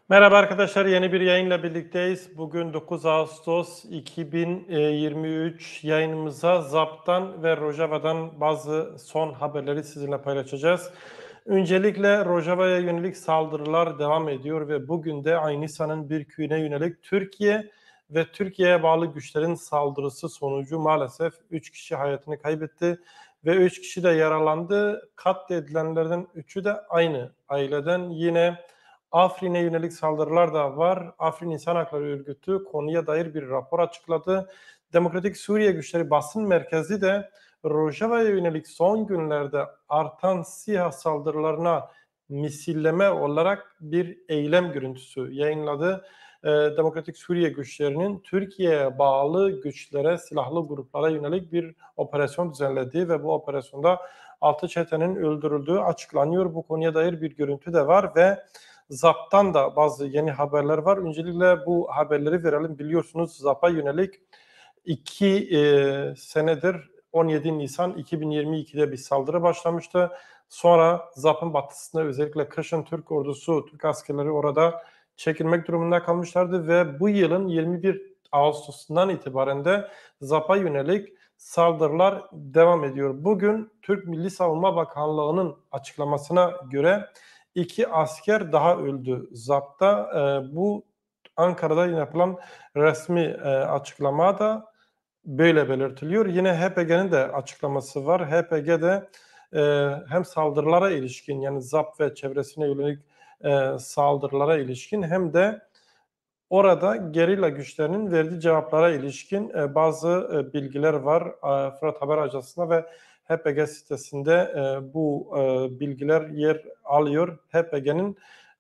Merhaba arkadaşlar, yeni bir yayınla birlikteyiz. Bugün 9 Ağustos 2023 yayınımıza ZAP'tan ve Rojava'dan bazı son haberleri sizinle paylaşacağız. Öncelikle Rojava'ya yönelik saldırılar devam ediyor ve bugün de Aynisa'nın bir köyüne yönelik Türkiye ve Türkiye'ye bağlı güçlerin saldırısı sonucu maalesef 3 kişi hayatını kaybetti ve 3 kişi de yaralandı. Katledilenlerden 3'ü de aynı aileden. Yine Afrin'e yönelik saldırılar da var. Afrin İnsan Hakları Örgütü konuya dair bir rapor açıkladı. Demokratik Suriye Güçleri basın merkezi de Rojava'ya yönelik son günlerde artan SİHA saldırılarına misilleme olarak bir eylem görüntüsü yayınladı. Demokratik Suriye Güçlerinin Türkiye'ye bağlı güçlere, silahlı gruplara yönelik bir operasyon düzenlediği ve bu operasyonda 6 çetenin öldürüldüğü açıklanıyor. Bu konuya dair bir görüntü de var ve ZAP'tan da bazı yeni haberler var. Öncelikle bu haberleri verelim. Biliyorsunuz ZAP'a yönelik 2 senedir 17 Nisan 2022'de bir saldırı başlamıştı. Sonra ZAP'ın batısında özellikle kışın Türk ordusu, Türk askerleri orada çekilmek durumunda kalmışlardı ve bu yılın 21 Ağustos'undan itibaren de ZAP'a yönelik saldırılar devam ediyor. Bugün Türk Milli Savunma Bakanlığı'nın açıklamasına göre 2 asker daha öldü ZAP'ta. Bu Ankara'da yapılan resmi açıklamada böyle belirtiliyor. Yine HPG'nin de açıklaması var. HPG'de hem saldırılara ilişkin yani ZAP ve çevresine yönelik saldırılara ilişkin hem de orada gerilla güçlerinin verdiği cevaplara ilişkin bazı bilgiler var. Fırat Haber Ajansı'nda ve HPG sitesinde bu bilgiler yer alıyor. HPG'nin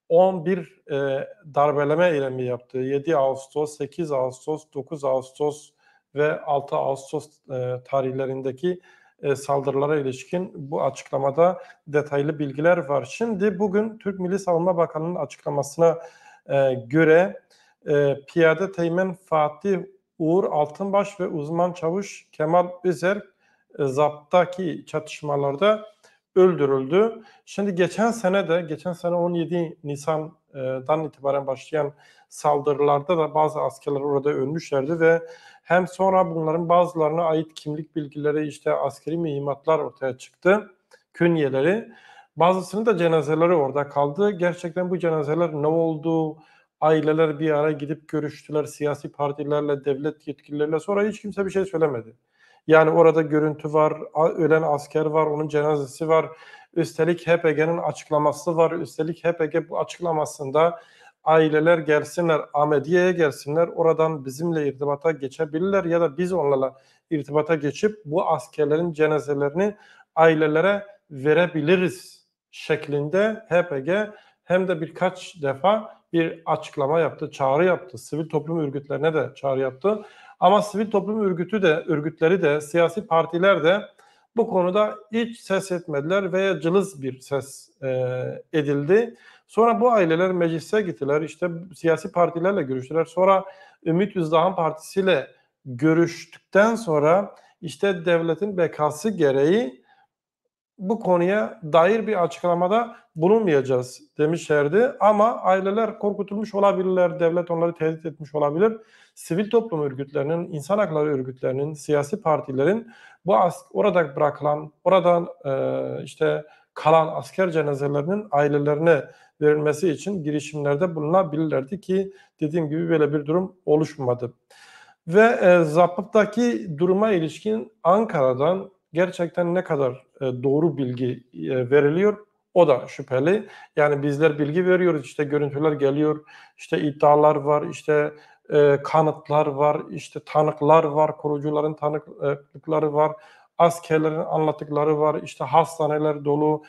11 darbeleme eylemi yaptığı 7 Ağustos, 8 Ağustos, 9 Ağustos ve 6 Ağustos tarihlerindeki saldırılara ilişkin bu açıklamada detaylı bilgiler var. Şimdi bugün Türk Milli Savunma Bakanı'nın açıklamasına göre Piyade Teğmen Fatih Uğur Altınbaş ve uzman çavuş Kemal Özer ZAP'taki çatışmalarda öldürüldü. Şimdi geçen sene 17 Nisan'dan itibaren başlayan saldırılarda da bazı askerler orada ölmüşlerdi ve hem sonra bunların bazılarına ait kimlik bilgileri, işte askeri mühimmatlar ortaya çıktı, künyeleri. Bazısının da cenazeleri orada kaldı. Gerçekten bu cenazeler ne oldu? Aileler bir ara gidip görüştüler siyasi partilerle, devlet yetkilileriyle. Sonra hiç kimse bir şey söylemedi. Yani orada görüntü var, ölen asker var, onun cenazesi var. Üstelik HPG'nin açıklaması var. Üstelik HPG bu açıklamasında aileler gelsinler, Ahmediye'ye gelsinler, oradan bizimle irtibata geçebilirler ya da biz onlarla irtibata geçip bu askerlerin cenazelerini ailelere verebiliriz şeklinde HPG hem de birkaç defa bir açıklama yaptı, çağrı yaptı. Sivil toplum örgütlerine de çağrı yaptı. Ama sivil toplum örgütleri de, siyasi partiler de bu konuda hiç ses etmediler veya cılız bir ses edildi. Sonra bu aileler meclise gittiler, işte siyasi partilerle görüştüler. Sonra Ümit Özdağ'ın partisiyle görüştükten sonra işte devletin bekası gereği bu konuya dair bir açıklamada bulunmayacağız demişlerdi. Ama aileler korkutulmuş olabilirler, devlet onları tehdit etmiş olabilir. Sivil toplum örgütlerinin, insan hakları örgütlerinin, siyasi partilerin bu orada bırakılan, oradan işte kalan asker cenazelerinin ailelerine verilmesi için girişimlerde bulunabilirlerdi ki dediğim gibi böyle bir durum oluşmadı. Ve Zapıp'taki duruma ilişkin Ankara'dan gerçekten ne kadar doğru bilgi veriliyor o da şüpheli. Yani bizler bilgi veriyoruz, işte görüntüler geliyor, işte iddialar var, işte kanıtlar var, işte tanıklar var, korucuların tanıklıkları var, askerlerin anlattıkları var, işte hastaneler dolu,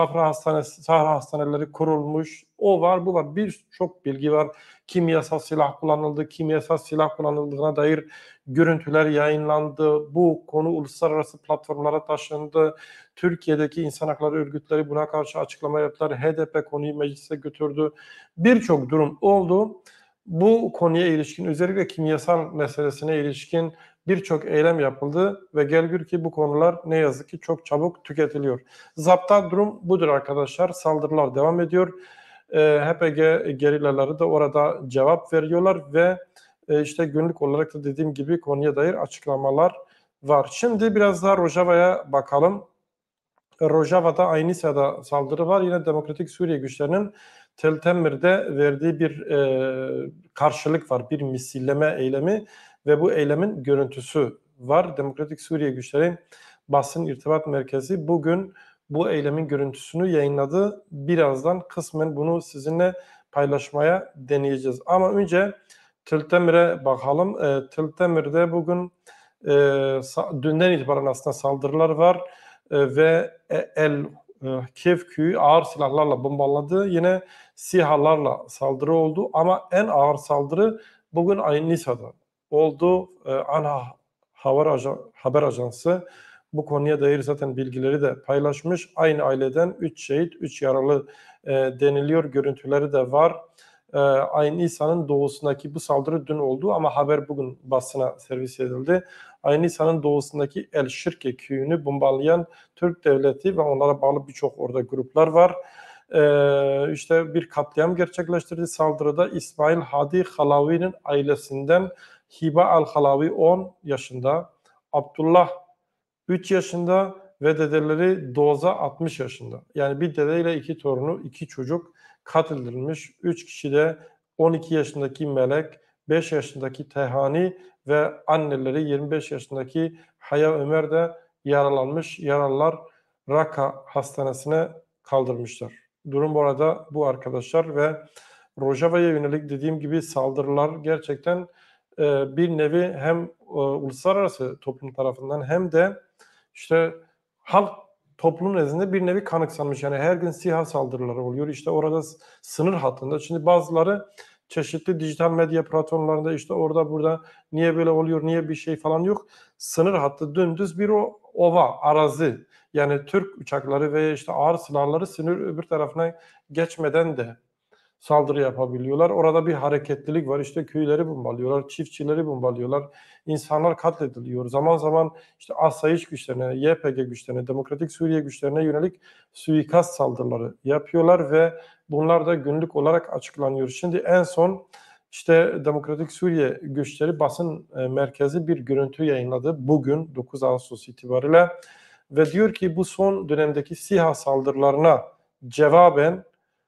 sahra hastaneleri kurulmuş, o var, bu var, birçok bilgi var. Kimyasal silah kullanıldı, kimyasal silah kullanıldığına dair görüntüler yayınlandı. Bu konu uluslararası platformlara taşındı. Türkiye'deki insan hakları örgütleri buna karşı açıklama yaptılar. HDP konuyu meclise götürdü. Birçok durum oldu. Bu konuya ilişkin, özellikle kimyasal meselesine ilişkin birçok eylem yapıldı ve gel gör ki bu konular ne yazık ki çok çabuk tüketiliyor. ZAP'ta durum budur arkadaşlar. Saldırılar devam ediyor. HPG gerillaları da orada cevap veriyorlar ve işte günlük olarak da dediğim gibi konuya dair açıklamalar var. Şimdi biraz daha Rojava'ya bakalım. Rojava'da Aynisa'da saldırı var. Yine Demokratik Suriye güçlerinin Tel Temir'de verdiği bir karşılık var. Bir misilleme eylemi ve bu eylemin görüntüsü var. Demokratik Suriye güçleri basın irtibat merkezi bugün bu eylemin görüntüsünü yayınladı. Birazdan kısmen bunu sizinle paylaşmaya deneyeceğiz. Ama önce Tel Temir'e bakalım. Tel Temir'de bugün dünden itibaren aslında saldırılar var ve Kiev köyü ağır silahlarla bombaladı. Yine SİHA'larla saldırı oldu ama en ağır saldırı bugün Ayn Nisa'da oldu. ANA haber ajansı bu konuya dair zaten bilgileri de paylaşmış. Aynı aileden 3 şehit, 3 yaralı deniliyor. Görüntüleri de var. Ayn Nisa'nın doğusundaki bu saldırı dün oldu ama haber bugün basına servis edildi. Ayn Nisa'nın doğusundaki El Şirke köyünü bombalayan Türk devleti ve onlara bağlı birçok orada gruplar var. İşte bir katliam gerçekleştirdi. Saldırıda İsmail Hadi Halavi'nin ailesinden Hiba Al-Halavi 10 yaşında, Abdullah 3 yaşında ve dedeleri Doza 60 yaşında. Yani bir dedeyle 2 torunu, 2 çocuk katledilmiş. 3 kişi de 12 yaşındaki Melek, 5 yaşındaki Tehani ve anneleri 25 yaşındaki Haya Ömer de yaralanmış. Yaralılar Raka Hastanesi'ne kaldırmışlar. Durum bu arada bu arkadaşlar ve Rojava'ya yönelik dediğim gibi saldırılar gerçekten bir nevi hem uluslararası toplum tarafından hem de işte halk toplum nezdinde bir nevi kanıksanmış. Yani her gün SİHA saldırıları oluyor. İşte orada sınır hattında. Şimdi bazıları çeşitli dijital medya platformlarında işte orada burada niye böyle oluyor, niye bir şey falan yok. Sınır hattı dümdüz bir ova, arazi. Yani Türk uçakları ve işte ağır silahları sınır öbür tarafına geçmeden de saldırı yapabiliyorlar. Orada bir hareketlilik var. İşte köyleri bombalıyorlar, çiftçileri bombalıyorlar. İnsanlar katlediliyor. Zaman zaman işte asayiş güçlerine, YPG güçlerine, Demokratik Suriye güçlerine yönelik suikast saldırıları yapıyorlar ve bunlar da günlük olarak açıklanıyor. Şimdi en son işte Demokratik Suriye güçleri basın merkezi bir görüntü yayınladı. Bugün 9 Ağustos itibariyle ve diyor ki bu son dönemdeki SİHA saldırılarına cevaben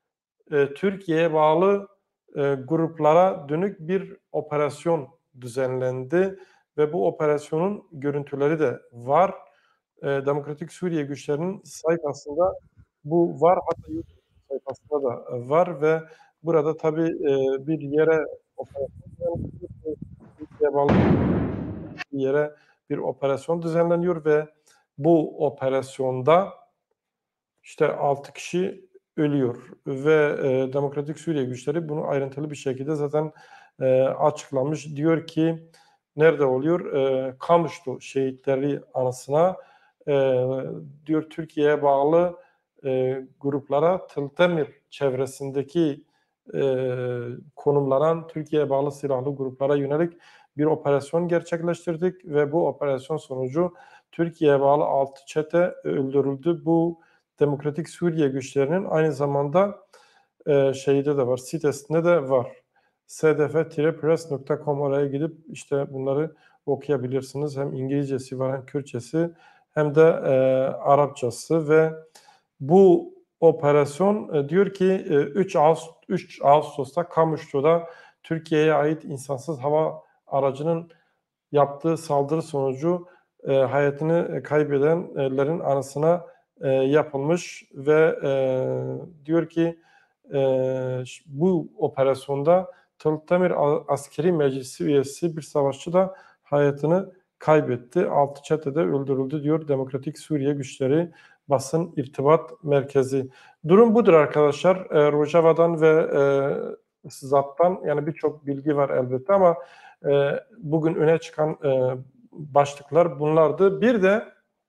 Türkiye'ye bağlı gruplara dönük bir operasyon düzenlendi ve bu operasyonun görüntüleri de var. Demokratik Suriye güçlerinin sayfasında bu var, hatta YouTube sayfasında da var ve burada tabii bir yere operasyon düzenleniyor. Türkiye'ye bağlı bir yere bir operasyon düzenleniyor ve bu operasyonda işte 6 kişi ölüyor ve Demokratik Suriye güçleri bunu ayrıntılı bir şekilde zaten açıklamış. Diyor ki nerede oluyor? Kamışlı şehitleri anısına diyor Türkiye'ye bağlı gruplara Tıltemir çevresindeki konumlanan Türkiye'ye bağlı silahlı gruplara yönelik bir operasyon gerçekleştirdik ve bu operasyon sonucu Türkiye'ye bağlı 6 çete öldürüldü. Bu Demokratik Suriye güçlerinin aynı zamanda şeyde de var, sitesinde de var. sdf-press.com oraya gidip işte bunları okuyabilirsiniz. Hem İngilizcesi var hem Kürtçesi hem de Arapçası ve bu operasyon diyor ki 3 Ağustos'ta Kamuşlu'da Türkiye'ye ait insansız hava aracının yaptığı saldırı sonucu hayatını kaybedenlerin anısına yapılmış ve diyor ki bu operasyonda Tıltamir Askeri Meclisi üyesi bir savaşçı da hayatını kaybetti. 6 çetede öldürüldü diyor Demokratik Suriye Güçleri basın irtibat merkezi. Durum budur arkadaşlar. Rojava'dan ve ZAP'tan yani birçok bilgi var elbette ama bugün öne çıkan başlıklar bunlardı. Bir de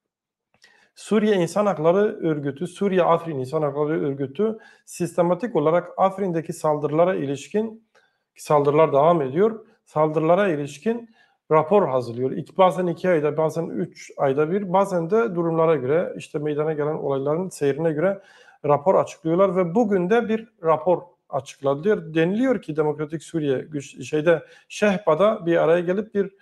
Suriye İnsan Hakları Örgütü, Suriye Afrin İnsan Hakları Örgütü sistematik olarak Afrin'deki saldırılara ilişkin saldırılar devam ediyor. Saldırılara ilişkin rapor hazırlıyor. Bazen 2 ayda, bazen 3 ayda bir, bazen de durumlara göre işte meydana gelen olayların seyrine göre rapor açıklıyorlar ve bugün de bir rapor açıkladı. Deniliyor ki Demokratik Suriye Şehba'da bir araya gelip bir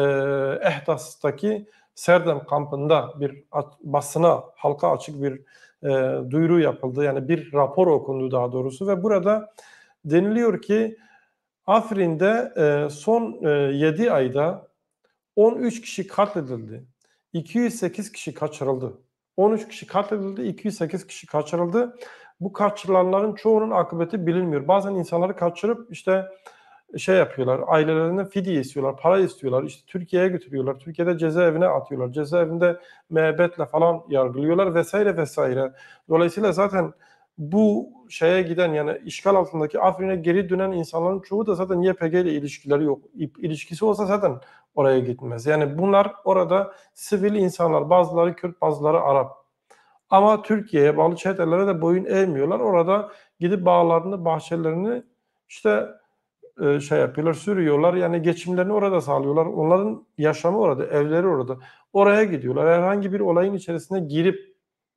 Ehtas'taki Serdem kampında bir basına, halka açık bir duyuru yapıldı. Yani bir rapor okundu daha doğrusu ve burada deniliyor ki Afrin'de son 7 ayda 13 kişi katledildi. 208 kişi kaçırıldı. 13 kişi katledildi, 208 kişi kaçırıldı. Bu kaçırılanların çoğunun akıbeti bilinmiyor. Bazen insanları kaçırıp işte yapıyorlar, ailelerinden fidye istiyorlar, para istiyorlar, işte Türkiye'ye götürüyorlar, Türkiye'de cezaevine atıyorlar, cezaevinde müebbetle falan yargılıyorlar vesaire vesaire. Dolayısıyla zaten bu giden yani işgal altındaki Afrin'e geri dönen insanların çoğu da zaten YPG ile ilişkileri yok. İlişkisi olsa zaten oraya gitmez. Yani bunlar orada sivil insanlar, bazıları Kürt, bazıları Arap. Ama Türkiye'ye bağlı çetelere de boyun eğmiyorlar. Orada gidip bağlarını, bahçelerini işte yapıyorlar, sürüyorlar. Yani geçimlerini orada sağlıyorlar. Onların yaşamı orada, evleri orada. Oraya gidiyorlar. Herhangi bir olayın içerisine girip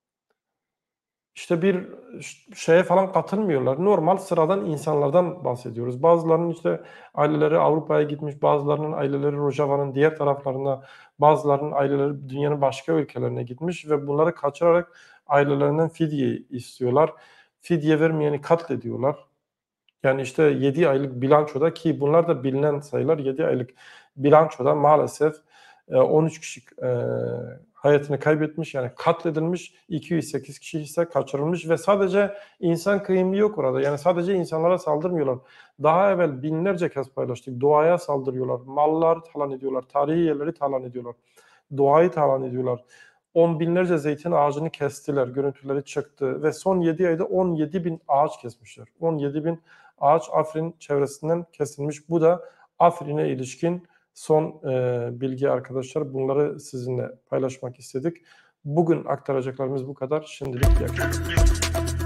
işte bir falan katılmıyorlar. Normal sıradan insanlardan bahsediyoruz. Bazılarının işte aileleri Avrupa'ya gitmiş, bazılarının aileleri Rojava'nın diğer taraflarına, bazılarının aileleri dünyanın başka ülkelerine gitmiş ve bunları kaçırarak ailelerinden fidye istiyorlar. Fidye vermeyeni katlediyorlar. Yani işte 7 aylık bilançoda, ki bunlar da bilinen sayılar, 7 aylık bilançoda maalesef 13 kişi hayatını kaybetmiş, yani katledilmiş, 208 kişi ise kaçırılmış ve sadece insan kıyımı yok orada. Yani sadece insanlara saldırmıyorlar. Daha evvel binlerce kez paylaştık. Doğaya saldırıyorlar, malları talan ediyorlar, tarihi yerleri talan ediyorlar, doğayı talan ediyorlar. 10 binlerce zeytin ağacını kestiler, görüntüleri çıktı ve son 7 ayda 17 bin ağaç kesmişler. 17 bin ağaç Afrin çevresinden kesilmiş. Bu da Afrin'e ilişkin son bilgi arkadaşlar. Bunları sizinle paylaşmak istedik. Bugün aktaracaklarımız bu kadar. Şimdilik iyi akşamlar.